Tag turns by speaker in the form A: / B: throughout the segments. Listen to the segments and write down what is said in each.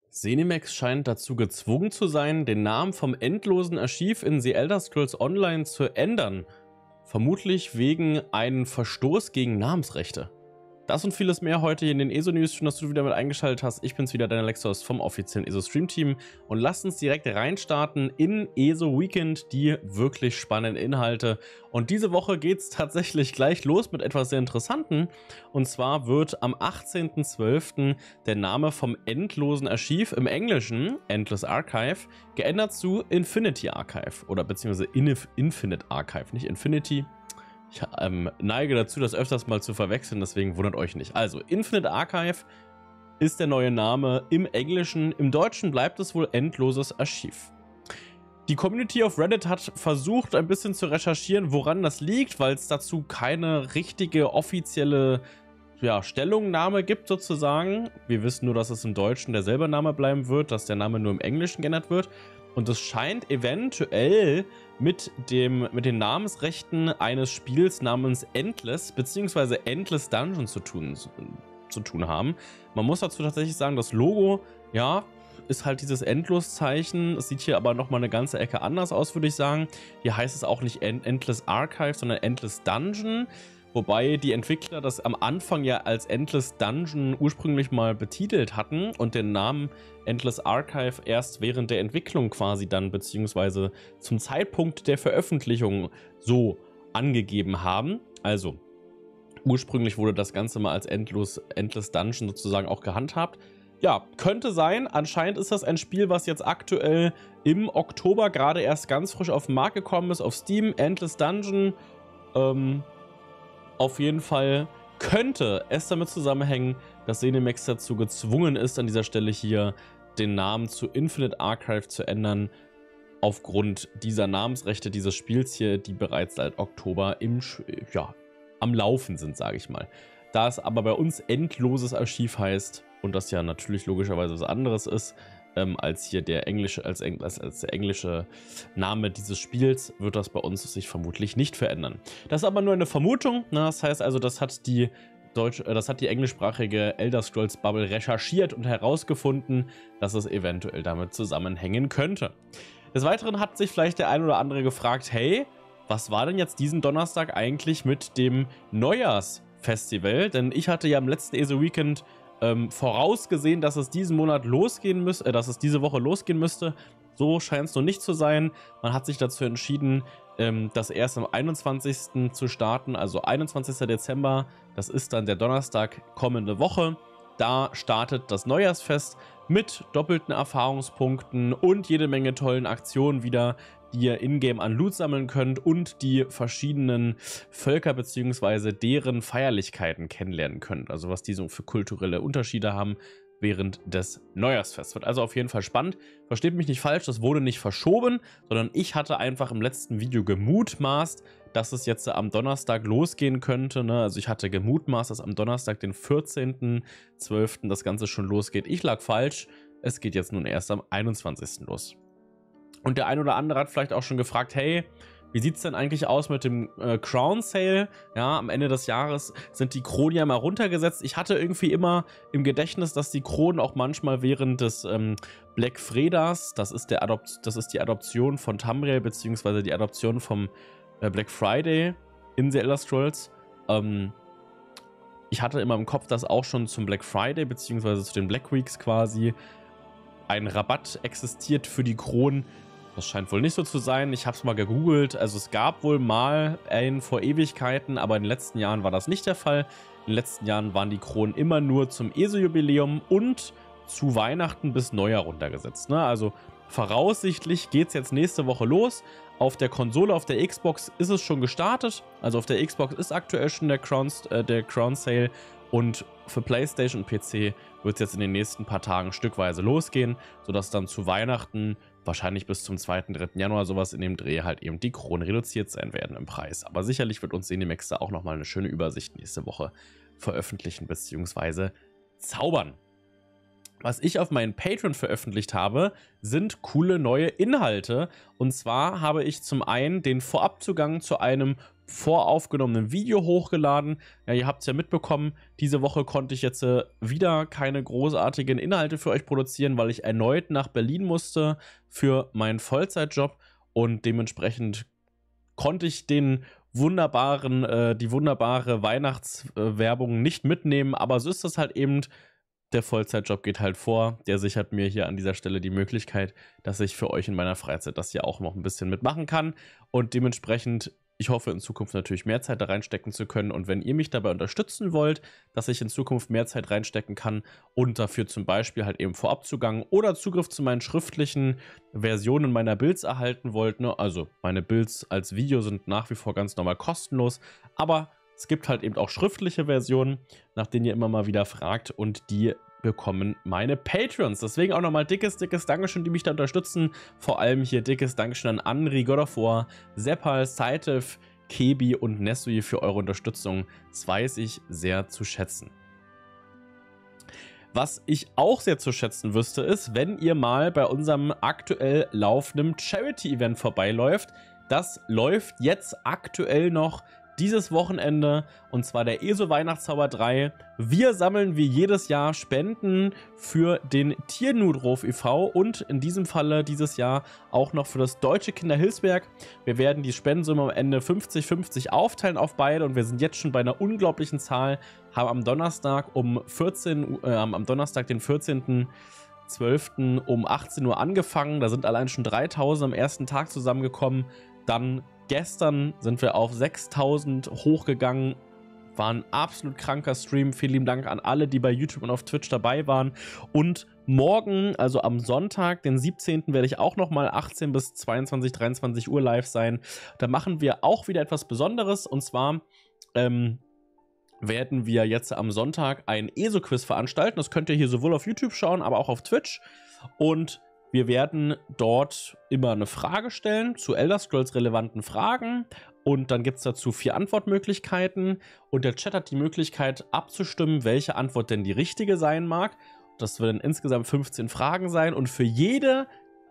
A: ZeniMax scheint dazu gezwungen zu sein, den Namen vom endlosen Archiv in The Elder Scrolls Online zu ändern. Vermutlich wegen einem Verstoß gegen Namensrechte. Das und vieles mehr heute hier in den ESO-News. Schön, dass du wieder mit eingeschaltet hast. Ich bin's wieder, dein Alexos vom offiziellen ESO-Stream-Team. Und lasst uns direkt reinstarten in ESO Weekend, die wirklich spannenden Inhalte. Und diese Woche geht's tatsächlich gleich los mit etwas sehr Interessanten. Und zwar wird am 18.12. der Name vom endlosen Archiv im Englischen, Endless Archive, geändert zu Infinity Archive. Oder beziehungsweise Infinite Archive, nicht Infinity. Ich neige dazu, das öfters mal zu verwechseln, deswegen wundert euch nicht. Also, Infinite Archive ist der neue Name im Englischen. Im Deutschen bleibt es wohl endloses Archiv. Die Community auf Reddit hat versucht, ein bisschen zu recherchieren, woran das liegt, weil es dazu keine richtige offizielle Stellungnahme gibt, sozusagen. Wir wissen nur, dass es im Deutschen derselbe Name bleiben wird, dass der Name nur im Englischen geändert wird. Und es scheint eventuell mit den Namensrechten eines Spiels namens Endless bzw. Endless Dungeon zu tun haben. Man muss dazu tatsächlich sagen, das Logo, ja, ist halt dieses Endlos-Zeichen. Es sieht hier aber nochmal eine ganze Ecke anders aus, würde ich sagen. Hier heißt es auch nicht Endless Archive, sondern Endless Dungeon. Wobei die Entwickler das am Anfang ja als Endless Dungeon ursprünglich mal betitelt hatten und den Namen Endless Archive erst während der Entwicklung quasi dann, beziehungsweise zum Zeitpunkt der Veröffentlichung so angegeben haben. Also ursprünglich wurde das Ganze mal als Endless Dungeon sozusagen auch gehandhabt. Ja, könnte sein. Anscheinend ist das ein Spiel, was jetzt aktuell im Oktober gerade erst ganz frisch auf den Markt gekommen ist, auf Steam. Endless Dungeon. Auf jeden Fall könnte es damit zusammenhängen, dass ZeniMax dazu gezwungen ist, an dieser Stelle hier den Namen zu Infinite Archive zu ändern, aufgrund dieser Namensrechte dieses Spiels hier, die bereits seit Oktober am Laufen sind, sage ich mal. Da es aber bei uns endloses Archiv heißt und das ja natürlich logischerweise was anderes ist, als hier der englische, als der englische Name dieses Spiels, wird das bei uns sich vermutlich nicht verändern. Das ist aber nur eine Vermutung. Ne? Das heißt also, das hat die englischsprachige Elder Scrolls Bubble recherchiert und herausgefunden, dass es eventuell damit zusammenhängen könnte. Des Weiteren hat sich vielleicht der ein oder andere gefragt, hey, was war denn jetzt diesen Donnerstag eigentlich mit dem Neujahrsfestival? Denn ich hatte ja am letzten ESO Weekend vorausgesehen, dass es diesen Monat losgehen müsste, dass es diese Woche losgehen müsste. So scheint es noch nicht zu sein. Man hat sich dazu entschieden, das erst am 21. zu starten, also 21. Dezember. Das ist dann der Donnerstag kommende Woche. Da startet das Neujahrsfest mit doppelten Erfahrungspunkten und jede Menge tollen Aktionen wieder, die ihr in-game an Loot sammeln könnt und die verschiedenen Völker bzw. deren Feierlichkeiten kennenlernen könnt. Also was die so für kulturelle Unterschiede haben während des Neujahrsfests. Wird also auf jeden Fall spannend. Versteht mich nicht falsch, das wurde nicht verschoben, sondern ich hatte einfach im letzten Video gemutmaßt, dass es jetzt am Donnerstag losgehen könnte. Ne? Also ich hatte gemutmaßt, dass am Donnerstag, den 14.12. das Ganze schon losgeht. Ich lag falsch. Es geht jetzt nun erst am 21. los. Und der ein oder andere hat vielleicht auch schon gefragt, hey, wie sieht es denn eigentlich aus mit dem Crown Sale? Ja, am Ende des Jahres sind die Kronen ja mal runtergesetzt. Ich hatte irgendwie immer im Gedächtnis, dass die Kronen auch manchmal während des Black Fredas, das ist die Adoption von Tamriel, beziehungsweise die Adoption vom Black Friday in The Elder Scrolls. Ich hatte immer im Kopf, dass auch schon zum Black Friday, beziehungsweise zu den Black Weeks quasi, ein Rabatt existiert für die Kronen. Das scheint wohl nicht so zu sein. Ich habe es mal gegoogelt. Also es gab wohl mal einen vor Ewigkeiten, aber in den letzten Jahren war das nicht der Fall. In den letzten Jahren waren die Kronen immer nur zum ESO-Jubiläum und zu Weihnachten bis Neujahr runtergesetzt. Ne? Also voraussichtlich geht es jetzt nächste Woche los. Auf der Konsole, auf der Xbox ist es schon gestartet. Also auf der Xbox ist aktuell schon der Crown Sale. Und für PlayStation und PC wird es jetzt in den nächsten paar Tagen stückweise losgehen, sodass dann zu Weihnachten, wahrscheinlich bis zum 2. 3. Januar sowas in dem Dreh, halt eben die Kronen reduziert sein werden im Preis. Aber sicherlich wird uns ZeniMax da auch nochmal eine schöne Übersicht nächste Woche veröffentlichen bzw. zaubern. Was ich auf meinen Patreon veröffentlicht habe, sind coole neue Inhalte. Und zwar habe ich zum einen den Vorabzugang zu einem voraufgenommenen Video hochgeladen. Ja, ihr habt es ja mitbekommen, diese Woche konnte ich jetzt wieder keine großartigen Inhalte für euch produzieren, weil ich erneut nach Berlin musste für meinen Vollzeitjob und dementsprechend konnte ich die wunderbare Weihnachtswerbung nicht mitnehmen, aber so ist das halt eben. Der Vollzeitjob geht halt vor, der sichert mir hier an dieser Stelle die Möglichkeit, dass ich für euch in meiner Freizeit das hier auch noch ein bisschen mitmachen kann und dementsprechend, ich hoffe in Zukunft natürlich mehr Zeit da reinstecken zu können und wenn ihr mich dabei unterstützen wollt, dass ich in Zukunft mehr Zeit reinstecken kann und dafür zum Beispiel halt eben Vorabzugang oder Zugriff zu meinen schriftlichen Versionen meiner Builds erhalten wollt, ne? Also meine Builds als Video sind nach wie vor ganz normal kostenlos, aber es gibt halt eben auch schriftliche Versionen, nach denen ihr immer mal wieder fragt und die bekommen meine Patreons. Deswegen auch nochmal dickes Dankeschön, die mich da unterstützen. Vor allem hier dickes Dankeschön an Anri, God of War, Seppal, Saitev, Kebi und Nesui für eure Unterstützung. Das weiß ich sehr zu schätzen. Was ich auch sehr zu schätzen wüsste, ist, wenn ihr mal bei unserem aktuell laufenden Charity-Event vorbeiläuft. Das läuft jetzt aktuell noch dieses Wochenende und zwar der ESO Weihnachtszauber 3. Wir sammeln wie jedes Jahr Spenden für den Tiernotruf e.V. und in diesem Falle dieses Jahr auch noch für das Deutsche Kinderhilfswerk. Wir werden die Spendensumme am Ende 50-50 aufteilen auf beide und wir sind jetzt schon bei einer unglaublichen Zahl, haben am Donnerstag den 14.12. um 18 Uhr angefangen. Da sind allein schon 3.000 am ersten Tag zusammengekommen. Dann gestern sind wir auf 6.000 hochgegangen. War ein absolut kranker Stream. Vielen lieben Dank an alle, die bei YouTube und auf Twitch dabei waren. Und morgen, also am Sonntag, den 17., werde ich auch nochmal 18 bis 22, 23 Uhr live sein. Da machen wir auch wieder etwas Besonderes. Und zwar werden wir jetzt am Sonntag ein ESO-Quiz veranstalten. Das könnt ihr hier sowohl auf YouTube schauen, aber auch auf Twitch. Und wir werden dort immer eine Frage stellen zu Elder Scrolls relevanten Fragen und dann gibt es dazu 4 Antwortmöglichkeiten und der Chat hat die Möglichkeit abzustimmen, welche Antwort denn die richtige sein mag. Das werden insgesamt 15 Fragen sein und für jede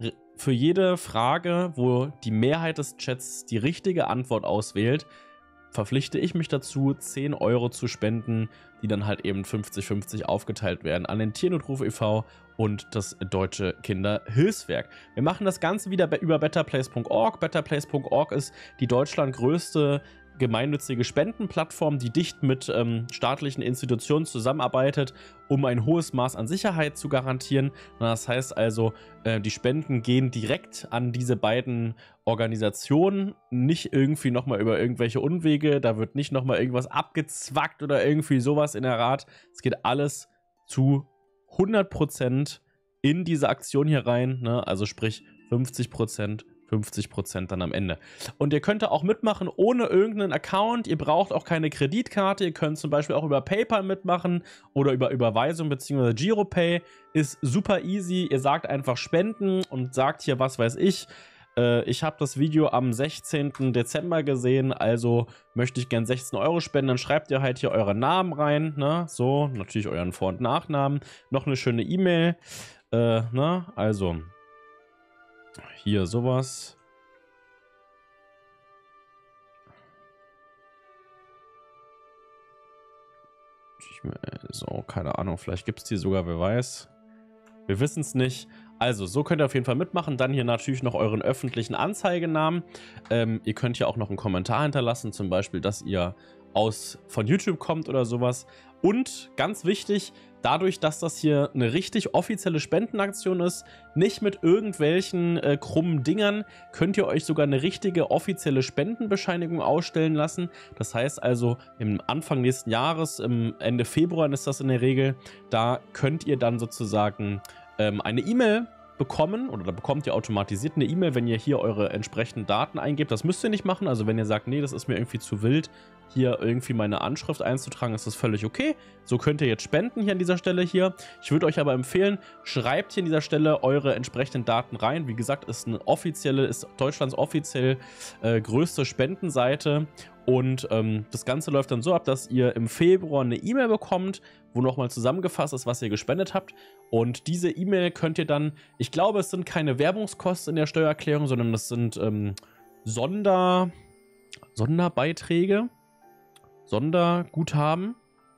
A: Frage, wo die Mehrheit des Chats die richtige Antwort auswählt, verpflichte ich mich dazu, 10 € zu spenden, die dann halt eben 50-50 aufgeteilt werden an den Tiernotruf e.V. und das Deutsche Kinderhilfswerk. Wir machen das Ganze wieder über betterplace.org. Betterplace.org ist die deutschlandgrößte gemeinnützige Spendenplattform, die dicht mit staatlichen Institutionen zusammenarbeitet, um ein hohes Maß an Sicherheit zu garantieren. Das heißt also, die Spenden gehen direkt an diese beiden Organisationen, nicht irgendwie nochmal über irgendwelche Unwege, da wird nicht nochmal irgendwas abgezwackt oder irgendwie sowas in der Art. Es geht alles zu 100% in diese Aktion hier rein, ne? Also sprich 50%. 50% dann am Ende. Und ihr könnt da auch mitmachen ohne irgendeinen Account. Ihr braucht auch keine Kreditkarte. Ihr könnt zum Beispiel auch über PayPal mitmachen oder über Überweisung bzw. Giropay. Ist super easy. Ihr sagt einfach spenden und sagt hier, was weiß ich. Ich habe das Video am 16. Dezember gesehen, also möchte ich gern 16 € spenden. Dann schreibt ihr halt hier euren Namen rein, ne? So, natürlich euren Vor- und Nachnamen. Noch eine schöne E-Mail. Ne? Also hier sowas. So, keine Ahnung, vielleicht gibt es die sogar, wer weiß. Wir wissen es nicht. Also, so könnt ihr auf jeden Fall mitmachen. Dann hier natürlich noch euren öffentlichen Anzeigenamen. Ihr könnt ja auch noch einen Kommentar hinterlassen, zum Beispiel, dass ihr von YouTube kommt oder sowas. Und ganz wichtig, dadurch, dass das hier eine richtig offizielle Spendenaktion ist, nicht mit irgendwelchen krummen Dingern, könnt ihr euch sogar eine richtige offizielle Spendenbescheinigung ausstellen lassen. Das heißt also, im Anfang nächsten Jahres, im Ende Februar ist das in der Regel, da könnt ihr dann sozusagen eine E-Mail bekommen oder da bekommt ihr automatisiert eine E-Mail, wenn ihr hier eure entsprechenden Daten eingebt. Das müsst ihr nicht machen, also wenn ihr sagt, nee, das ist mir irgendwie zu wild, hier irgendwie meine Anschrift einzutragen, ist das völlig okay. So könnt ihr jetzt spenden hier an dieser Stelle hier. Ich würde euch aber empfehlen, schreibt hier an dieser Stelle eure entsprechenden Daten rein. Wie gesagt, ist Deutschlands offiziell größte Spendenseite. Und das Ganze läuft dann so ab, dass ihr im Februar eine E-Mail bekommt, wo nochmal zusammengefasst ist, was ihr gespendet habt. Und diese E-Mail könnt ihr dann, ich glaube, es sind keine Werbungskosten in der Steuererklärung, sondern das sind Sonderbeiträge, Sonderguthaben.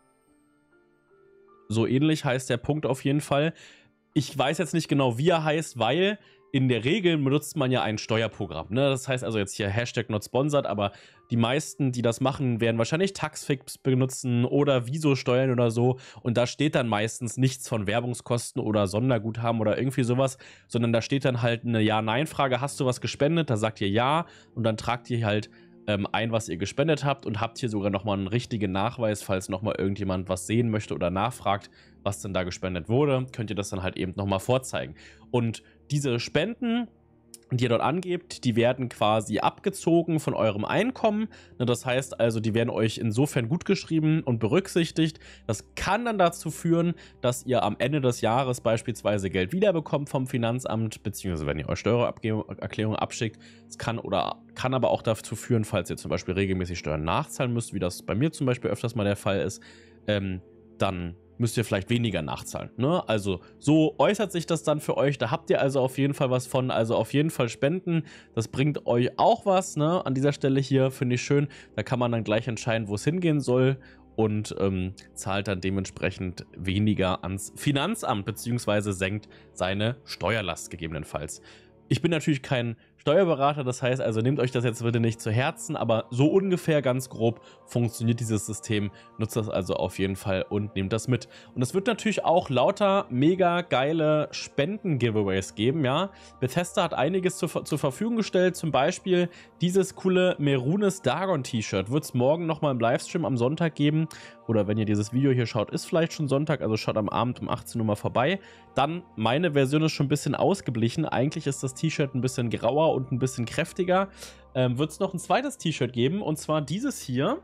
A: So ähnlich heißt der Punkt auf jeden Fall. Ich weiß jetzt nicht genau, wie er heißt, weil in der Regel benutzt man ja ein Steuerprogramm. Ne? Das heißt also jetzt hier Hashtag not sponsored, aber die meisten, die das machen, werden wahrscheinlich Taxfix benutzen oder Wieso Steuern oder so. Und da steht dann meistens nichts von Werbungskosten oder Sonderguthaben oder irgendwie sowas, sondern da steht dann halt eine Ja-Nein-Frage. Hast du was gespendet? Da sagt ihr Ja und dann tragt ihr halt ein, was ihr gespendet habt und habt hier sogar nochmal einen richtigen Nachweis, falls nochmal irgendjemand was sehen möchte oder nachfragt, was denn da gespendet wurde, könnt ihr das dann halt eben nochmal vorzeigen. Und diese Spenden, die ihr dort angebt, die werden quasi abgezogen von eurem Einkommen. Das heißt also, die werden euch insofern gut geschrieben und berücksichtigt. Das kann dann dazu führen, dass ihr am Ende des Jahres beispielsweise Geld wiederbekommt vom Finanzamt, beziehungsweise wenn ihr eure Steuererklärung abschickt. Es kann aber auch dazu führen, falls ihr zum Beispiel regelmäßig Steuern nachzahlen müsst, wie das bei mir zum Beispiel öfters mal der Fall ist, dann müsst ihr vielleicht weniger nachzahlen. Ne? Also so äußert sich das dann für euch. Da habt ihr also auf jeden Fall was von. Also auf jeden Fall spenden. Das bringt euch auch was. Ne? An dieser Stelle hier finde ich schön. Da kann man dann gleich entscheiden, wo es hingehen soll. Und zahlt dann dementsprechend weniger ans Finanzamt, beziehungsweise senkt seine Steuerlast gegebenenfalls. Ich bin natürlich kein Steuerberater, das heißt also, nehmt euch das jetzt bitte nicht zu Herzen, aber so ungefähr ganz grob funktioniert dieses System. Nutzt das also auf jeden Fall und nehmt das mit. Und es wird natürlich auch lauter mega geile Spenden-Giveaways geben, ja. Bethesda hat einiges zur Verfügung gestellt, zum Beispiel dieses coole Merunes Dagon T-Shirt. Wird es morgen nochmal im Livestream am Sonntag geben. Oder wenn ihr dieses Video hier schaut, ist vielleicht schon Sonntag, also schaut am Abend um 18 Uhr mal vorbei. Dann, meine Version ist schon ein bisschen ausgeblichen. Eigentlich ist das T-Shirt ein bisschen grauer und ein bisschen kräftiger. Wird es noch ein zweites T-Shirt geben, und zwar dieses hier.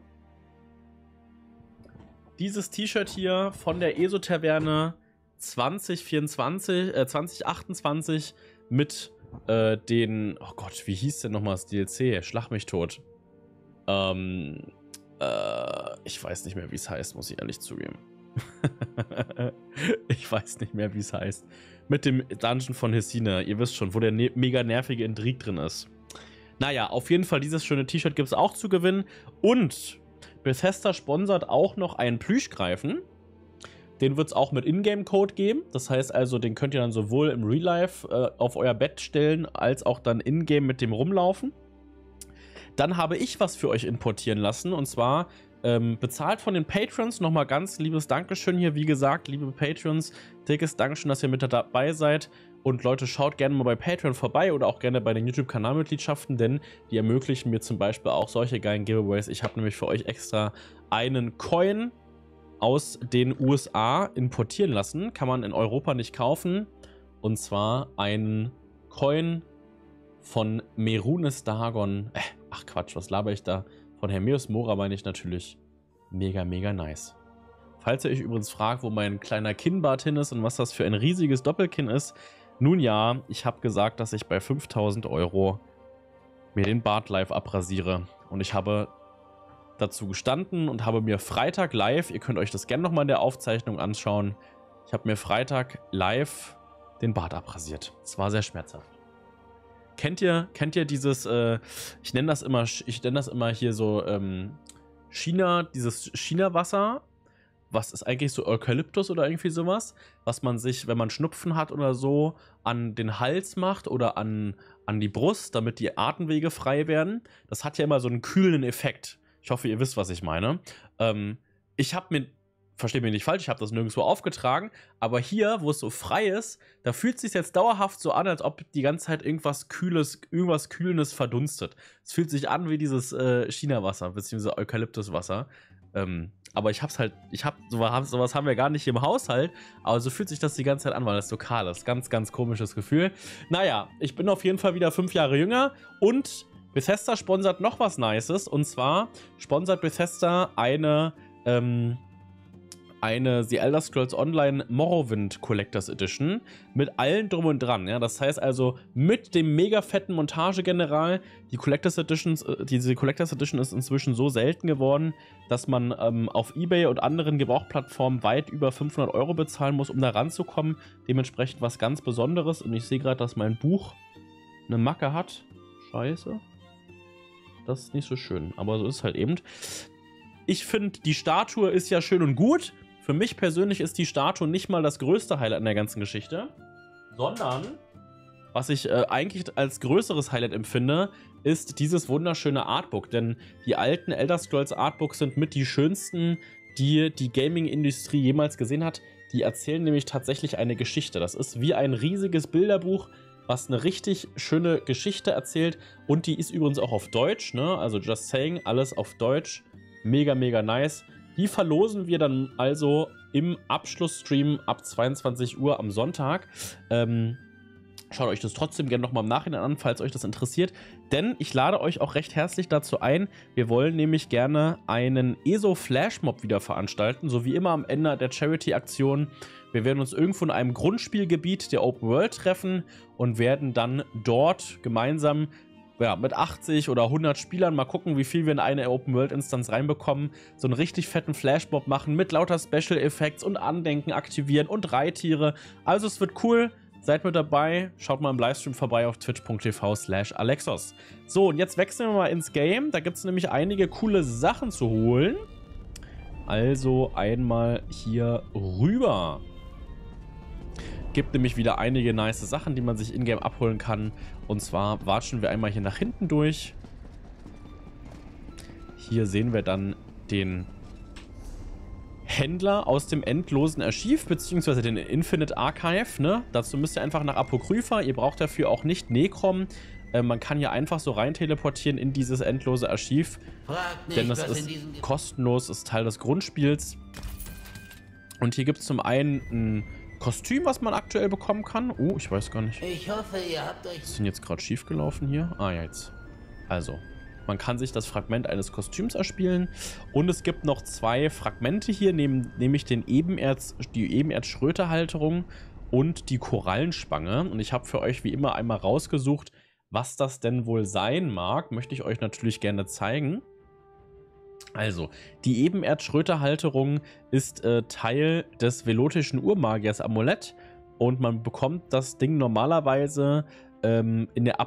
A: Dieses T-Shirt hier von der ESO-Taverne 2028 mit den, oh Gott, wie hieß denn nochmal das DLC? Schlag mich tot. Ich weiß nicht mehr, wie es heißt, muss ich ehrlich zugeben. Ich weiß nicht mehr, wie es heißt. Mit dem Dungeon von Hesina, ihr wisst schon, wo der mega nervige Intrig drin ist. Naja, auf jeden Fall, dieses schöne T-Shirt gibt es auch zu gewinnen. Und Bethesda sponsert auch noch einen Plüschgreifen. Den wird es auch mit Ingame-Code geben. Das heißt also, den könnt ihr dann sowohl im Real Life auf euer Bett stellen, als auch dann in-game mit dem rumlaufen. Dann habe ich was für euch importieren lassen, und zwar bezahlt von den Patrons. Nochmal ganz liebes Dankeschön hier, wie gesagt, liebe Patrons, dickes Dankeschön, dass ihr mit dabei seid. Und Leute, schaut gerne mal bei Patreon vorbei oder auch gerne bei den YouTube-Kanalmitgliedschaften, denn die ermöglichen mir zum Beispiel auch solche geilen Giveaways. Ich habe nämlich für euch extra einen Coin aus den USA importieren lassen. Kann man in Europa nicht kaufen. Und zwar einen Coin von Merunes Dagon. Ach Quatsch, was laber ich da? Von Hermeus Mora meine ich natürlich. Mega, mega nice. Falls ihr euch übrigens fragt, wo mein kleiner Kinnbart hin ist und was das für ein riesiges Doppelkinn ist, nun ja, ich habe gesagt, dass ich bei 5.000 € mir den Bart live abrasiere. Und ich habe dazu gestanden und habe mir Freitag live, ihr könnt euch das gerne nochmal in der Aufzeichnung anschauen, ich habe mir Freitag live den Bart abrasiert. Es war sehr schmerzhaft. Kennt ihr dieses, ich nenne das immer hier so China, dieses China-Wasser, was ist eigentlich so Eukalyptus oder irgendwie sowas, was man sich, wenn man Schnupfen hat oder so, an den Hals macht oder an die Brust, damit die Atemwege frei werden. Das hat ja immer so einen kühlenden Effekt. Ich hoffe, ihr wisst, was ich meine. Ich habe mir, versteht mich nicht falsch, ich habe das nirgendwo aufgetragen, aber hier, wo es so frei ist, da fühlt es sich jetzt dauerhaft so an, als ob die ganze Zeit irgendwas Kühlendes verdunstet. Es fühlt sich an wie dieses China-Wasser, beziehungsweise Eukalyptuswasser. Aber sowas haben wir gar nicht im Haushalt, aber so fühlt sich das die ganze Zeit an, weil das lokal ist. Ganz, ganz komisches Gefühl. Naja, ich bin auf jeden Fall wieder 5 Jahre jünger und Bethesda sponsert noch was Nices, und zwar sponsert Bethesda eine The Elder Scrolls Online Morrowind Collectors Edition mit allen drum und dran. Ja? Das heißt also mit dem mega fetten Montagegeneral. Diese Collectors Edition ist inzwischen so selten geworden, dass man auf eBay und anderen Gebrauchplattformen weit über 500 € bezahlen muss, um da ranzukommen. Dementsprechend was ganz Besonderes. Und ich sehe gerade, dass mein Buch eine Macke hat. Scheiße. Das ist nicht so schön, aber so ist es halt eben. Ich finde, die Statue ist ja schön und gut. Für mich persönlich ist die Statue nicht mal das größte Highlight in der ganzen Geschichte, sondern was ich eigentlich als größeres Highlight empfinde, ist dieses wunderschöne Artbook. Denn die alten Elder Scrolls Artbooks sind mit die schönsten, die die Gaming-Industrie jemals gesehen hat. Die erzählen nämlich tatsächlich eine Geschichte. Das ist wie ein riesiges Bilderbuch, was eine richtig schöne Geschichte erzählt. Und die ist übrigens auch auf Deutsch, ne? Also just saying, alles auf Deutsch. Mega, mega nice. Die verlosen wir dann also im Abschlussstream ab 22 Uhr am Sonntag. Schaut euch das trotzdem gerne nochmal im Nachhinein an, falls euch das interessiert. Denn ich lade euch auch recht herzlich dazu ein. Wir wollen nämlich gerne einen ESO-Flashmob wieder veranstalten. So wie immer am Ende der Charity-Aktion. Wir werden uns irgendwo in einem Grundspielgebiet der Open World treffen und werden dann dort gemeinsam mit 80 oder 100 Spielern mal gucken, wie viel wir in eine Open-World-Instanz reinbekommen. So einen richtig fetten Flashmob machen mit lauter Special-Effects und Andenken aktivieren und Reittiere. Also es wird cool. Seid mit dabei, schaut mal im Livestream vorbei auf twitch.tv/Alexos. So, und jetzt wechseln wir mal ins Game. Da gibt es nämlich einige coole Sachen zu holen. Also einmal hier rüber. Gibt nämlich wieder einige nice Sachen, die man sich in-game abholen kann. Und zwar watschen wir einmal hier nach hinten durch. Hier sehen wir dann den Händler aus dem endlosen Archiv, beziehungsweise den Infinite Archive, ne? Dazu müsst ihr einfach nach Apokrypha. Ihr braucht dafür auch nicht Necrom. Man kann hier einfach so rein teleportieren in dieses endlose Archiv. Nicht, denn das ist kostenlos, ist Teil des Grundspiels. Und hier gibt es zum einen ein Kostüm, was man aktuell bekommen kann. Oh, ich weiß gar nicht.
B: Ich hoffe, ihr habt euch...
A: Was ist denn jetzt gerade schief gelaufen hier? Ah, ja, jetzt. Also, man kann sich das Fragment eines Kostüms erspielen. Und es gibt noch zwei Fragmente hier, nämlich die Ebenerz-Schröter-Halterung und die Korallenspange. Und ich habe für euch wie immer einmal rausgesucht, was das denn wohl sein mag. Möchte ich euch natürlich gerne zeigen. Also, die Ebenerz-Schröter-Halterung ist Teil des velotischen Urmagiers Amulett. Und man bekommt das Ding normalerweise in der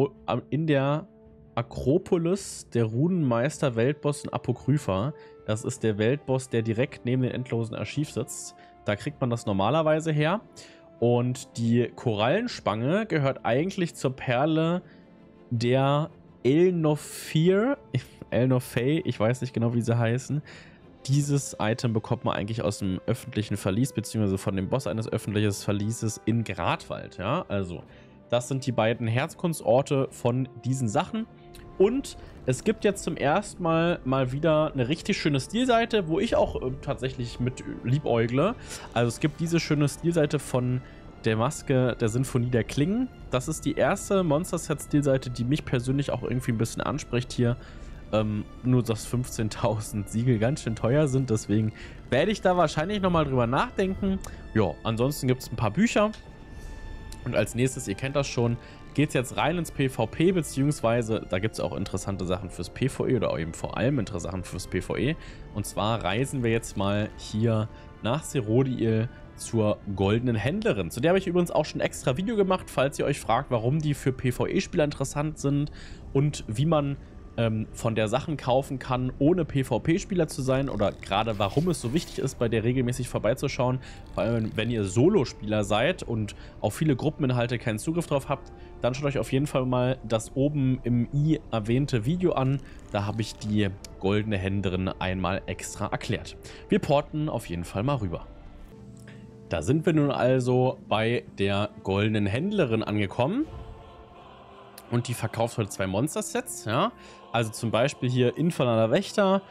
A: Akropolis, der Runenmeister Weltboss in Apokrypha. Das ist der Weltboss, der direkt neben dem endlosen Archiv sitzt. Da kriegt man das normalerweise her. Und die Korallenspange gehört eigentlich zur Perle der Elnophei, ich weiß nicht genau, wie sie heißen. Dieses Item bekommt man eigentlich aus dem öffentlichen Verlies, beziehungsweise von dem Boss eines öffentlichen Verlieses in Gradwald. Ja, also das sind die beiden Herzkunstorte von diesen Sachen. Und es gibt jetzt zum ersten Mal wieder eine richtig schöne Stilseite, wo ich auch tatsächlich mit liebäugle. Also es gibt diese schöne Stilseite von der Maske der Sinfonie der Klingen. Das ist die erste Monster-Set-Stilseite, die mich persönlich auch irgendwie ein bisschen anspricht hier. Nur dass 15.000 Siegel ganz schön teuer sind, deswegen werde ich da wahrscheinlich nochmal drüber nachdenken. Ja, ansonsten gibt es ein paar Bücher. Und als nächstes, ihr kennt das schon, geht es jetzt rein ins PvP, beziehungsweise da gibt es auch interessante Sachen fürs PvE oder eben vor allem interessante Sachen fürs PvE. Und zwar reisen wir jetzt mal hier nach Serodiil zur Goldenen Händlerin. Zu der habe ich übrigens auch schon ein extra Video gemacht, falls ihr euch fragt, warum die für PvE-Spieler interessant sind und wie man von der Sachen kaufen kann, ohne PvP-Spieler zu sein, oder gerade warum es so wichtig ist, bei der regelmäßig vorbeizuschauen, vor allem wenn ihr Solo-Spieler seid und auf viele Gruppeninhalte keinen Zugriff drauf habt, dann schaut euch auf jeden Fall mal das oben im i erwähnte Video an. Da habe ich die Goldene Händlerin einmal extra erklärt. Wir porten auf jeden Fall mal rüber. Da sind wir nun also bei der Goldenen Händlerin angekommen. Und die verkauft heute zwei Monster-Sets, ja. Also zum Beispiel hier Infernaler Wächter.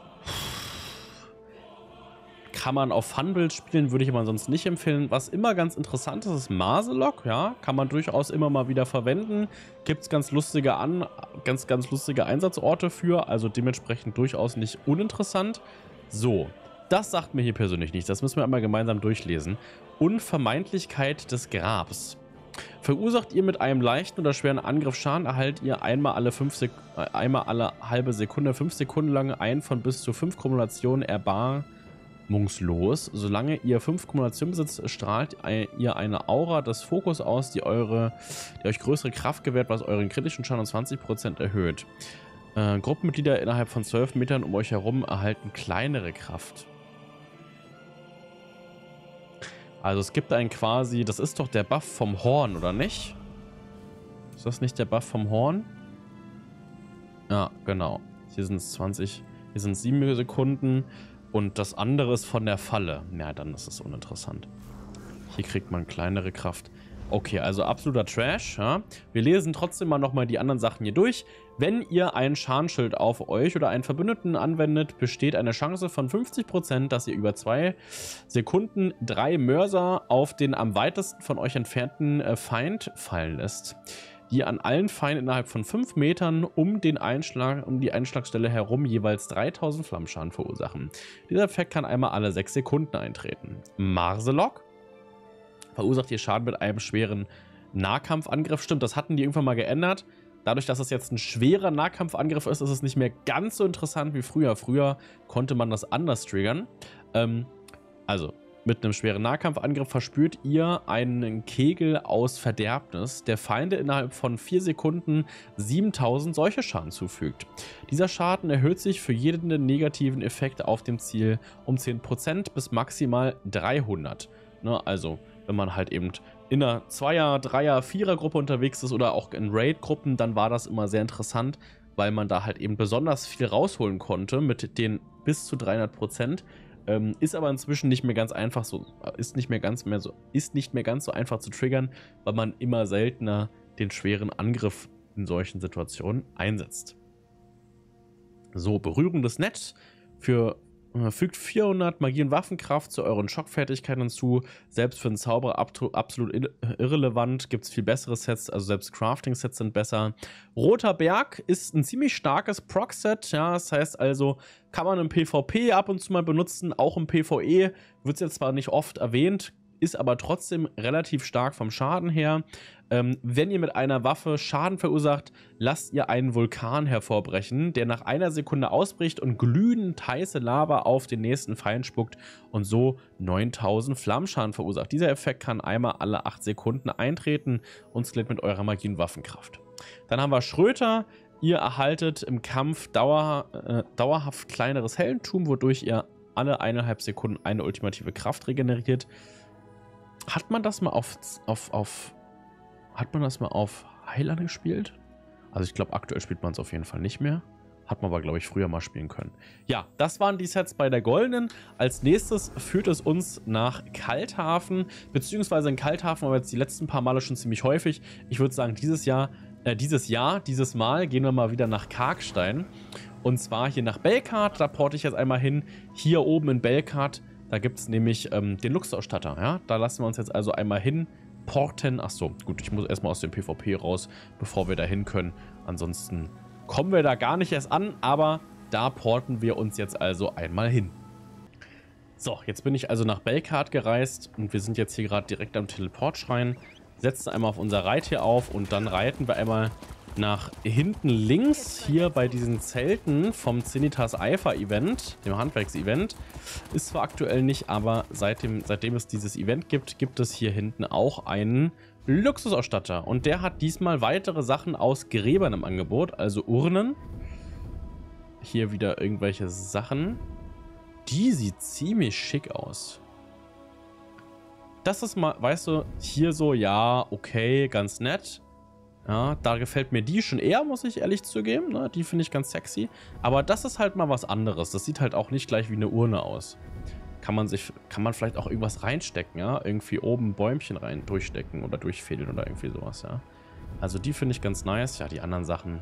A: Kann man auf Funbuild spielen, würde ich aber sonst nicht empfehlen. Was immer ganz interessant ist, ist Maselok, ja. Kann man durchaus immer mal wieder verwenden. Gibt es ganz lustige Einsatzorte für, also dementsprechend durchaus nicht uninteressant. So, das sagt mir hier persönlich nichts. Das müssen wir einmal gemeinsam durchlesen. Unvermeidlichkeit des Grabs. Verursacht ihr mit einem leichten oder schweren Angriff Schaden, erhaltet ihr einmal alle halbe Sekunde 5 Sekunden lang ein von bis zu 5 Kumulationen erbarmungslos. Solange ihr 5 Kumulationen besitzt, strahlt ihr eine Aura des Fokus aus, die euch größere Kraft gewährt, was euren kritischen Schaden um 20% erhöht. Gruppenmitglieder innerhalb von 12 Metern um euch herum erhalten kleinere Kraft. Also es gibt einen quasi, das ist doch der Buff vom Horn, oder nicht? Ist das nicht der Buff vom Horn? Ja, genau. Hier sind es 20, hier sind es 7 Sekunden und das andere ist von der Falle. Ja, dann ist es uninteressant. Hier kriegt man kleinere Kraft. Okay, also absoluter Trash. Ja. Wir lesen trotzdem mal nochmal die anderen Sachen hier durch. Wenn ihr ein Schadensschild auf euch oder einen Verbündeten anwendet, besteht eine Chance von 50%, dass ihr über 2 Sekunden 3 Mörser auf den am weitesten von euch entfernten Feind fallen lässt, die an allen Feinden innerhalb von 5 Metern um die Einschlagstelle herum jeweils 3000 Flammenschaden verursachen. Dieser Effekt kann einmal alle 6 Sekunden eintreten. Marselok verursacht ihr Schaden mit einem schweren Nahkampfangriff. Stimmt, das hatten die irgendwann mal geändert. Dadurch, dass es jetzt ein schwerer Nahkampfangriff ist, ist es nicht mehr ganz so interessant wie früher. Früher konnte man das anders triggern. Also, mit einem schweren Nahkampfangriff verspürt ihr einen Kegel aus Verderbnis, der Feinde innerhalb von 4 Sekunden 7000 solche Schaden zufügt. Dieser Schaden erhöht sich für jeden negativen Effekt auf dem Ziel um 10% bis maximal 300. Ne, also, wenn man halt eben in einer 2er-, 3er-, 4er-Gruppe unterwegs ist oder auch in Raid-Gruppen, dann war das immer sehr interessant, weil man da halt eben besonders viel rausholen konnte mit den bis zu 300%. Ist aber inzwischen nicht mehr ganz einfach so, ist nicht mehr ganz so einfach zu triggern, weil man immer seltener den schweren Angriff in solchen Situationen einsetzt. So, berührendes Netz fügt 400 Magie- und Waffenkraft zu euren Schockfertigkeiten hinzu. Selbst für einen Zauberer absolut irrelevant. Gibt es viel bessere Sets, also selbst Crafting-Sets sind besser. Roter Berg ist ein ziemlich starkes Proc-Set. Ja, das heißt also, kann man im PvP ab und zu mal benutzen. Auch im PvE wird es jetzt zwar nicht oft erwähnt, ist aber trotzdem relativ stark vom Schaden her. Wenn ihr mit einer Waffe Schaden verursacht, lasst ihr einen Vulkan hervorbrechen, der nach 1 Sekunde ausbricht und glühend heiße Lava auf den nächsten Feind spuckt und so 9000 Flammenschaden verursacht. Dieser Effekt kann einmal alle 8 Sekunden eintreten und skaliert mit eurer Magie- und Waffenkraft. Dann haben wir Schröter. Ihr erhaltet im Kampf dauerhaft kleineres Heldentum, wodurch ihr alle 1,5 Sekunden eine ultimative Kraft regeneriert. Hat man das mal auf Heiler gespielt? Also ich glaube, aktuell spielt man es auf jeden Fall nicht mehr. Hat man aber, glaube ich, früher mal spielen können. Ja, das waren die Sets bei der Goldenen. Als nächstes führt es uns nach Kalthafen, beziehungsweise in Kalthafen, aber jetzt die letzten paar Male schon ziemlich häufig. Ich würde sagen, dieses Mal gehen wir mal wieder nach Karkstein. Und zwar hier nach Belkart, da porte ich jetzt einmal hin. Hier oben in Belkart, da gibt es nämlich den Luxusausstatter. Ja? Da lassen wir uns jetzt also einmal hin porten. Achso, gut, ich muss erstmal aus dem PvP raus, bevor wir da hin können. Ansonsten kommen wir da gar nicht erst an, aber da porten wir uns jetzt also einmal hin. So, jetzt bin ich also nach Belkart gereist und wir sind jetzt hier gerade direkt am Teleportschrein. Setzen einmal auf unser Reittier auf und dann reiten wir einmal nach hinten links hier bei diesen Zelten vom Zenitas Eifer Event, dem Handwerks-Event. Ist zwar aktuell nicht, aber seitdem es dieses Event gibt, gibt es hier hinten auch einen Luxusausstatter. Und der hat diesmal weitere Sachen aus Gräbern im Angebot, also Urnen. Hier wieder irgendwelche Sachen. Die sieht ziemlich schick aus. Das ist mal, weißt du, hier so, ja, okay, ganz nett. Ja, da gefällt mir die schon eher, muss ich ehrlich zugeben. Ne? Die finde ich ganz sexy. Aber das ist halt mal was anderes. Das sieht halt auch nicht gleich wie eine Urne aus. Kann man vielleicht auch irgendwas reinstecken, ja? Irgendwie oben ein Bäumchen rein durchstecken oder durchfädeln oder irgendwie sowas, ja? Also die finde ich ganz nice. Ja, die anderen Sachen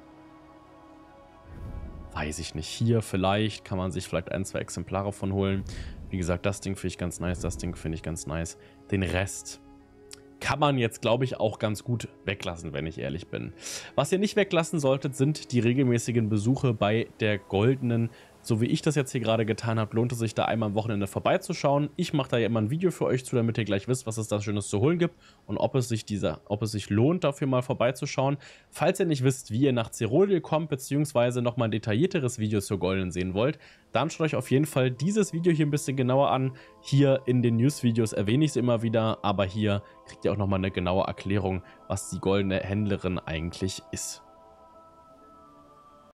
A: weiß ich nicht. Hier vielleicht kann man sich vielleicht 1, 2 Exemplare von holen. Wie gesagt, das Ding finde ich ganz nice, das Ding finde ich ganz nice. Den Rest kann man jetzt, glaube ich, auch ganz gut weglassen, wenn ich ehrlich bin. Was ihr nicht weglassen solltet, sind die regelmäßigen Besuche bei der Goldenen. So wie ich das jetzt hier gerade getan habe, lohnt es sich da einmal am Wochenende vorbeizuschauen. Ich mache da ja immer ein Video für euch zu, damit ihr gleich wisst, was es da Schönes zu holen gibt und ob es sich lohnt, dafür mal vorbeizuschauen. Falls ihr nicht wisst, wie ihr nach Cyrodiil kommt, beziehungsweise nochmal ein detaillierteres Video zur Goldenen sehen wollt, dann schaut euch auf jeden Fall dieses Video hier ein bisschen genauer an. Hier in den News-Videos erwähne ich es immer wieder, aber hier kriegt ihr auch nochmal eine genaue Erklärung, was die Goldene Händlerin eigentlich ist.